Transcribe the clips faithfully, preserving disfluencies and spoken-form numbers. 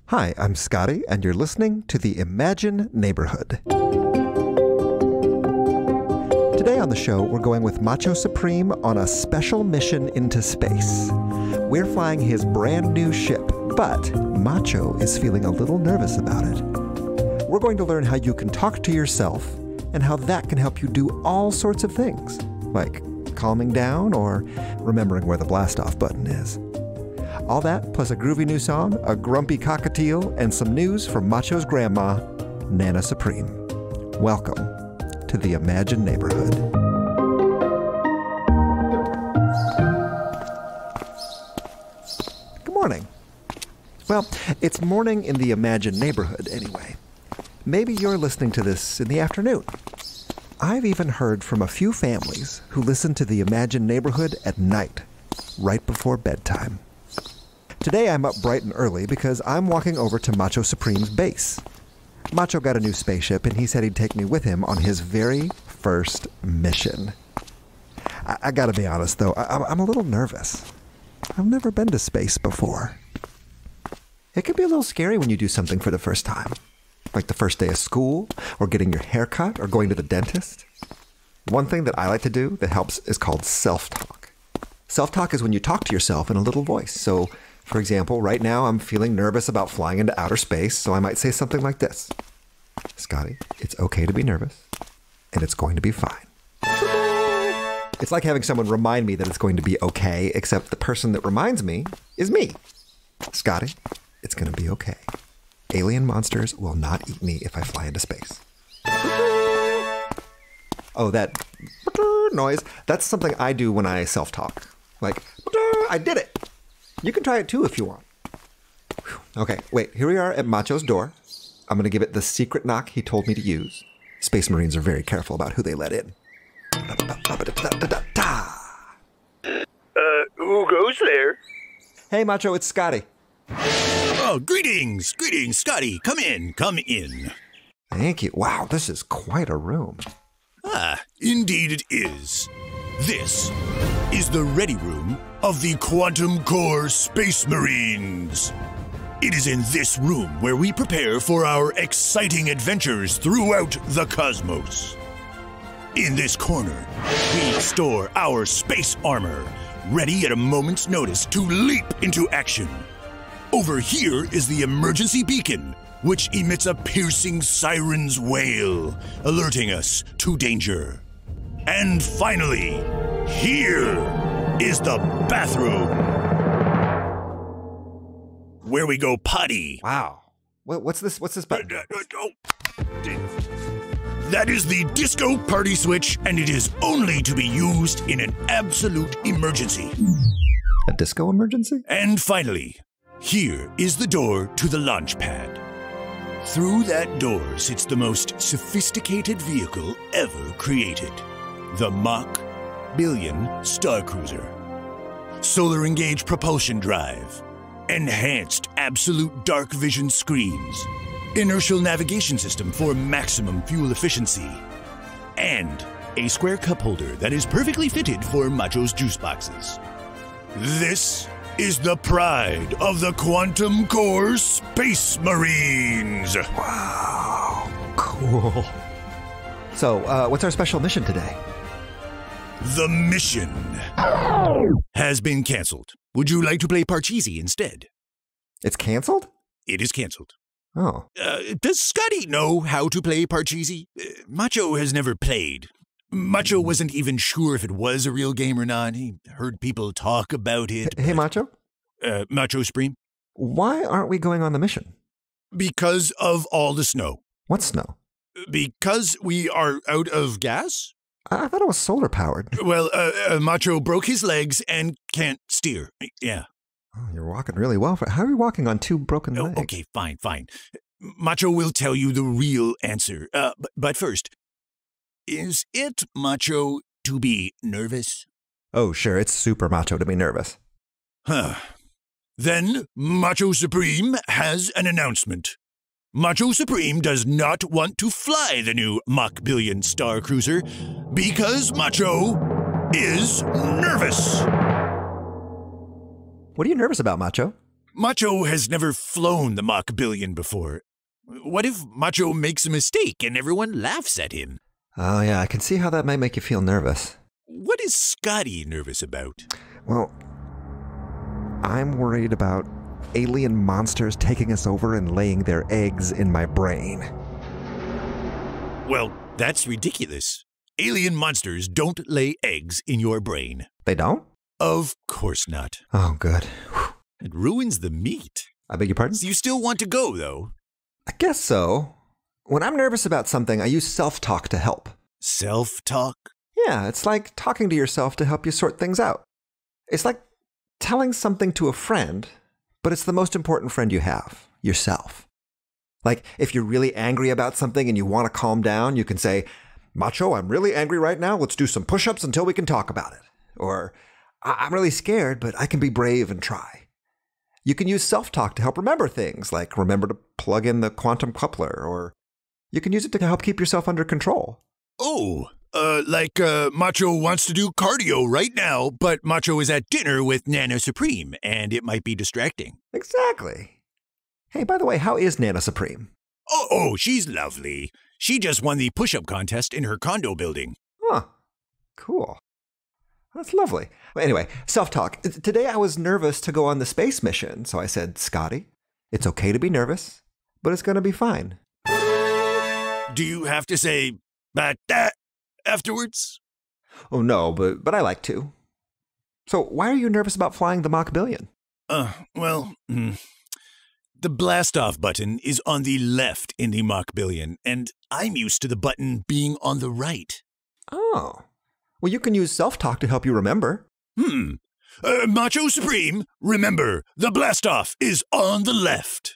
Hi, I'm Scotty, and you're listening to the Imagine Neighborhood. Today on the show, we're going with Macho Supreme on a special mission into space. We're flying his brand new ship, but Macho is feeling a little nervous about it. We're going to learn how you can talk to yourself and how that can help you do all sorts of things, like calming down or remembering where the blast-off button is. All that, plus a groovy new song, a grumpy cockatiel, and some news from Macho's grandma, Nana Supreme. Welcome to the Imagine Neighborhood. Good morning. Well, it's morning in the Imagine Neighborhood anyway. Maybe you're listening to this in the afternoon. I've even heard from a few families who listen to the Imagine Neighborhood at night, right before bedtime. Today I'm up bright and early because I'm walking over to Macho Supreme's base. Macho got a new spaceship and he said he'd take me with him on his very first mission. I, I gotta be honest though, I, I'm a little nervous. I've never been to space before. It can be a little scary when you do something for the first time, like the first day of school, or getting your hair cut, or going to the dentist. One thing that I like to do that helps is called self-talk. Self-talk is when you talk to yourself in a little voice. So, for example, right now I'm feeling nervous about flying into outer space, so I might say something like this. Scotty, it's okay to be nervous, and it's going to be fine. It's like having someone remind me that it's going to be okay, except the person that reminds me is me. Scotty, it's going to be okay. Alien monsters will not eat me if I fly into space. Oh, that noise, that's something I do when I self-talk. Like, I did it. You can try it too if you want. Okay, wait, here we are at Macho's door. I'm going to give it the secret knock he told me to use. Space Marines are very careful about who they let in. Uh, who goes there? Hey, Macho, it's Scotty. Oh, greetings, greetings, Scotty. Come in, come in. Thank you. Wow, this is quite a room. Ah, indeed it is. This is the ready room of the Quantum Core Space Marines. It is in this room where we prepare for our exciting adventures throughout the cosmos. In this corner, we store our space armor, ready at a moment's notice to leap into action. Over here is the emergency beacon, which emits a piercing siren's wail, alerting us to danger. And finally, here is the bathroom, where we go potty. Wow. What, what's this? What's this button? Uh, uh, oh. That is the disco party switch, and it is only to be used in an absolute emergency. A disco emergency? And finally, here is the door to the launch pad. Through that door sits the most sophisticated vehicle ever created, the Mach Billion Star Cruiser. Solar engaged propulsion drive, enhanced absolute dark vision screens, inertial navigation system for maximum fuel efficiency, and a square cup holder that is perfectly fitted for Macho's juice boxes. This is the pride of the Quantum Core Space Marines. Wow, cool. So, uh, what's our special mission today? The mission has been canceled. Would you like to play Parcheesi instead? It's canceled? It is canceled. Oh. Uh, does Scotty know how to play Parcheesi? Uh, Macho has never played. Macho wasn't even sure if it was a real game or not. He heard people talk about it. Hey, hey Macho? Uh, Macho Supreme? Why aren't we going on the mission? Because of all the snow. What snow? Because we are out of gas? I thought it was solar powered. Well, uh, uh, Macho broke his legs and can't steer. Yeah. Oh, you're walking really well. For, how are you walking on two broken Oh, legs? okay, fine, fine. Macho will tell you the real answer. Uh, but, but first, is it Macho to be nervous? Oh, sure. It's super Macho to be nervous. Huh. Then Macho Supreme has an announcement. Macho Supreme does not want to fly the new Mach Billion Star Cruiser because Macho is nervous. What are you nervous about, Macho? Macho has never flown the Mach Billion before. What if Macho makes a mistake and everyone laughs at him? Oh, yeah, I can see how that might make you feel nervous. What is Scotty nervous about? Well, I'm worried about alien monsters taking us over and laying their eggs in my brain. Well, that's ridiculous. Alien monsters don't lay eggs in your brain. They don't? Of course not. Oh, good. It ruins the meat. I beg your pardon? So you still want to go, though? I guess so. When I'm nervous about something, I use self-talk to help. Self-talk? Yeah, it's like talking to yourself to help you sort things out. It's like telling something to a friend, but it's the most important friend you have, yourself. Like, if you're really angry about something and you want to calm down, you can say, Macho, I'm really angry right now. Let's do some push-ups until we can talk about it. Or, I'm really scared, but I can be brave and try. You can use self-talk to help remember things, like remember to plug in the quantum coupler, or you can use it to help keep yourself under control. Oh, uh, like uh, Macho wants to do cardio right now, but Macho is at dinner with Nana Supreme, and it might be distracting. Exactly. Hey, by the way, how is Nana Supreme? Oh, oh, she's lovely. She just won the push-up contest in her condo building. Huh. Cool. That's lovely. Well, anyway, self-talk. Today I was nervous to go on the space mission, so I said, Scotty, it's okay to be nervous, but it's going to be fine. Do you have to say, but that afterwards? Oh, no, but, but I like to. So why are you nervous about flying the Mach Billion? Uh, well, mm, the blast-off button is on the left in the Mach Billion, and I'm used to the button being on the right. Oh. Well, you can use self-talk to help you remember. Hmm. Uh, Macho Supreme, remember, the blast-off is on the left.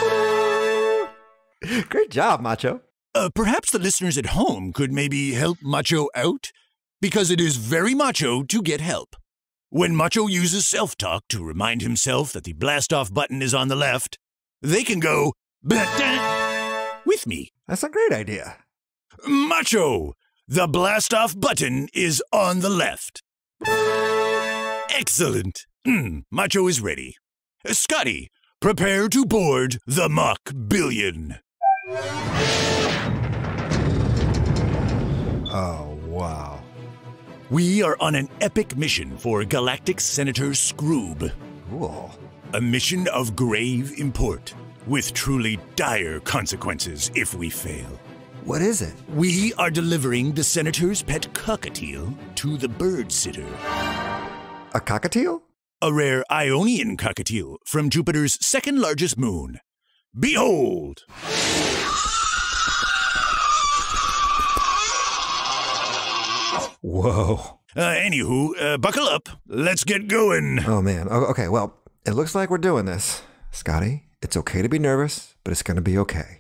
Great job, Macho. Uh, perhaps the listeners at home could maybe help Macho out? Because it is very macho to get help. When Macho uses self-talk to remind himself that the blast-off button is on the left, they can go, with me. That's a great idea. Macho! The blast-off button is on the left. Excellent. Mm, Macho is ready. Uh, Scotty, prepare to board the Mach Billion. Oh, wow. We are on an epic mission for Galactic Senator Scroob. Cool. A mission of grave import, with truly dire consequences if we fail. What is it? We are delivering the Senator's pet cockatiel to the bird sitter. A cockatiel? A rare Ionian cockatiel from Jupiter's second largest moon. Behold! Whoa. Uh, anywho, uh, buckle up. Let's get going. Oh, man. O- okay, well, it looks like we're doing this. Scotty, it's okay to be nervous, but it's going to be okay.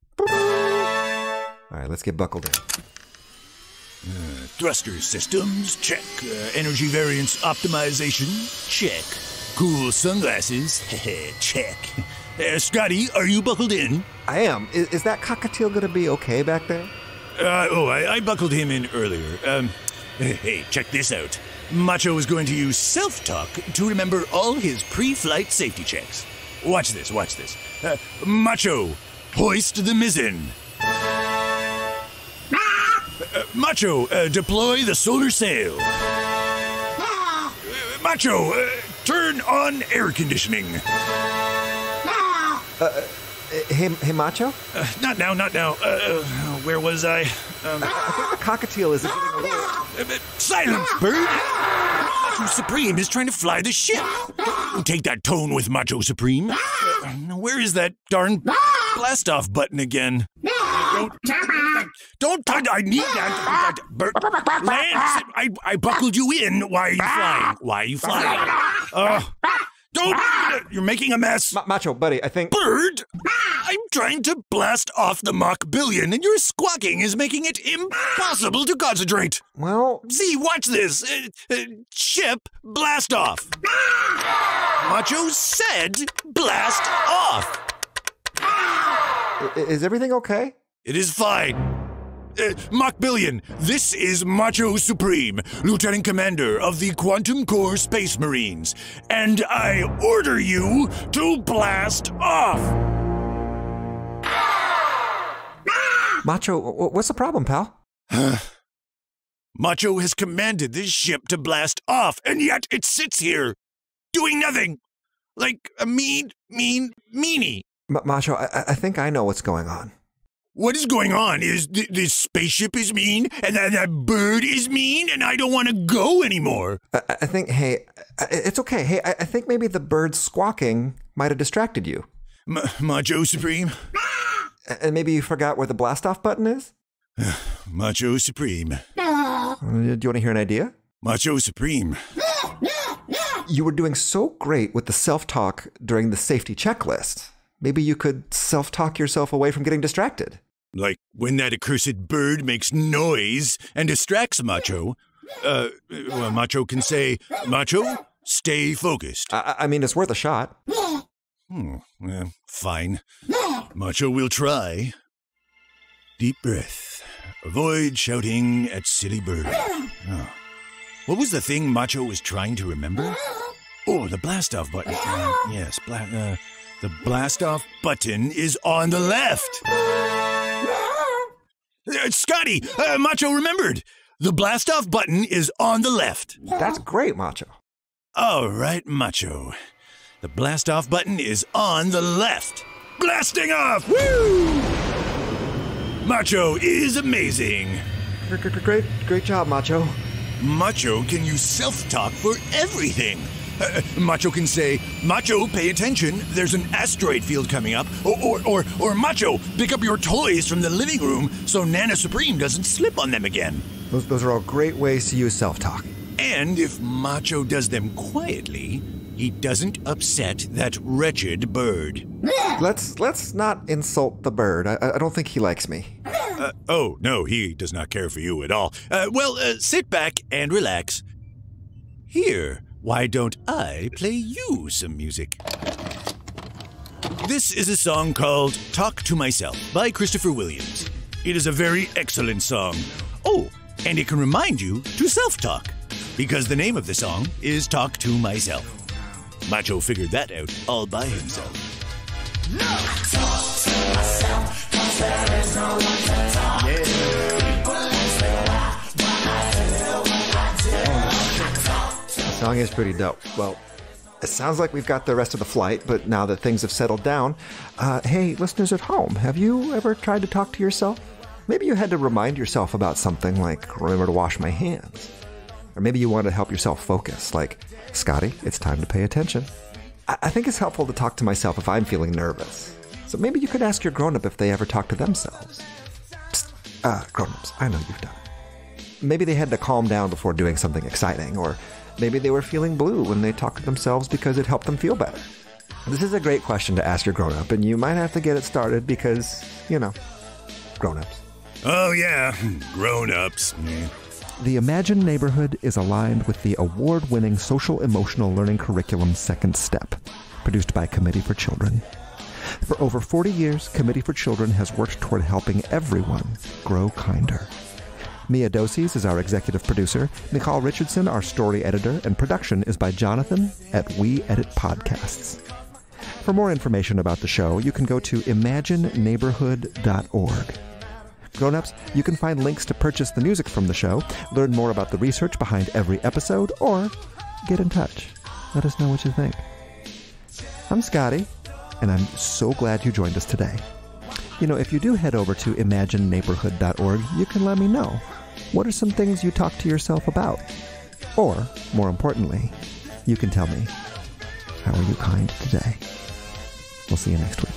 All right, let's get buckled in. Uh, thruster systems, check. Uh, energy variance optimization, check. Cool sunglasses, check. Uh, Scotty, are you buckled in? I am. Is, is that cockatiel going to be okay back there? Uh, oh, I, I buckled him in earlier. Um, hey, check this out. Macho is going to use self-talk to remember all his pre-flight safety checks. Watch this, watch this. Uh, Macho, hoist the mizzen. Uh, Macho, uh, deploy the solar sail. Uh, Macho, uh, turn on air conditioning. Uh, uh, hey, hey, Macho? Uh, not now, not now. Uh, where was I? Um, I think the cockatiel is getting a little... Uh, silence, bird! Macho Supreme is trying to fly the ship. Don't take that tone with Macho Supreme. Uh, where is that darn blast-off button again? Don't, don't touch, I need that. Bird, Lance, I, I buckled you in. Why are you flying? Why are you flying? Uh, don't, you're making a mess. Ma- Macho, buddy, I think... Bird, I'm trying to blast off the Mach Billion, and your squawking is making it impossible to concentrate. Well... See, watch this. Uh, uh, ship, blast off. Macho said blast off. I- is everything okay? It is fine. uh, Mach Billion, this is Macho Supreme, Lieutenant Commander of the Quantum Core Space Marines, and I order you to blast off! Macho, what's the problem, pal? Macho has commanded this ship to blast off, and yet it sits here, doing nothing. Like a mean, mean meanie. M- Macho, I-, I think I know what's going on. What is going on is th- this spaceship is mean, and that, that bird is mean, and I don't want to go anymore. I, I think, hey, it's okay. Hey, I, I think maybe the bird squawking might have distracted you. M- Macho Supreme? And maybe you forgot where the blast-off button is? Macho Supreme. Uh, do you want to hear an idea? Macho Supreme. You were doing so great with the self-talk during the safety checklist. Maybe you could self-talk yourself away from getting distracted. Like when that accursed bird makes noise and distracts Macho, uh, well, Macho can say, Macho, stay focused. I, I mean, it's worth a shot. Hmm, uh, fine. Macho will try. Deep breath. Avoid shouting at silly bird. Oh. What was the thing Macho was trying to remember? Oh, the blast-off button. Uh, yes, bla- uh, the blast-off button is on the left. Uh, Scotty, uh, Macho remembered. The blast-off button is on the left. That's great, Macho. All right, Macho. The blast-off button is on the left. Blasting off! Woo! Macho is amazing. Great, great, great job, Macho. Macho can use self-talk for everything. Uh, Macho can say, Macho, pay attention, there's an asteroid field coming up. Or, or, or, or Macho, pick up your toys from the living room so Nana Supreme doesn't slip on them again. Those, those are all great ways to use self-talk. And if Macho does them quietly, he doesn't upset that wretched bird. Let's let's not insult the bird. I, I don't think he likes me. Uh, oh, no, he does not care for you at all. Uh, well, uh, sit back and relax. Here, why don't I play you some music? This is a song called Talk to Myself by Christopher Williams. It is a very excellent song. Oh, and it can remind you to self-talk, because the name of the song is Talk to Myself. Macho figured that out all by himself. No! Talk to myself, 'cause there is no one to talk to. People ask me why, why I do what I do. I talk to The song is pretty dope. Well, it sounds like we've got the rest of the flight, but now that things have settled down, uh, hey, listeners at home, have you ever tried to talk to yourself? Maybe you had to remind yourself about something like, remember to wash my hands. Or maybe you wanted to help yourself focus, like, Scotty, it's time to pay attention. I, I think it's helpful to talk to myself if I'm feeling nervous. So maybe you could ask your grown-up if they ever talk to themselves. Psst, uh, grown-ups, I know you've done it. Maybe they had to calm down before doing something exciting, or maybe they were feeling blue when they talked to themselves because it helped them feel better. This is a great question to ask your grown-up, and you might have to get it started because, you know, grown-ups. Oh, yeah, grown-ups. The Imagine Neighborhood is aligned with the award-winning social-emotional learning curriculum Second Step, produced by Committee for Children. For over forty years, Committee for Children has worked toward helping everyone grow kinder. Mia Doses is our executive producer, Nicole Richardson our story editor, and production is by Jonathan at We Edit Podcasts. For more information about the show, you can go to imagine neighborhood dot org. Grown-ups, you can find links to purchase the music from the show, learn more about the research behind every episode, or get in touch. Let us know what you think. I'm Scotty, and I'm so glad you joined us today. You know, if you do head over to imagine neighborhood dot org, you can let me know. What are some things you talk to yourself about? Or, more importantly, you can tell me, how are you kind today? We'll see you next week.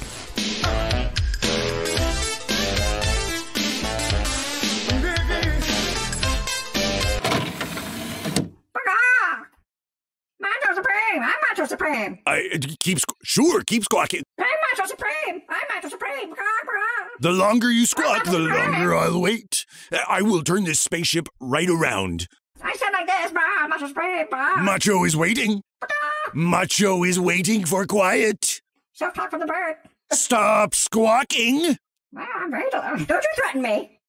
Macho Supreme! I'm Macho Supreme! I uh, keep squ- sure, keep squawking. I'm Macho Supreme! I'm Macho Supreme! The longer you squawk, the longer I'll wait. I will turn this spaceship right around. I said like this, brah, Macho Supreme, brah. Macho is waiting. Macho is waiting for quiet. Self-talk from the bird. Stop squawking. Well, I'm very... Don't you threaten me.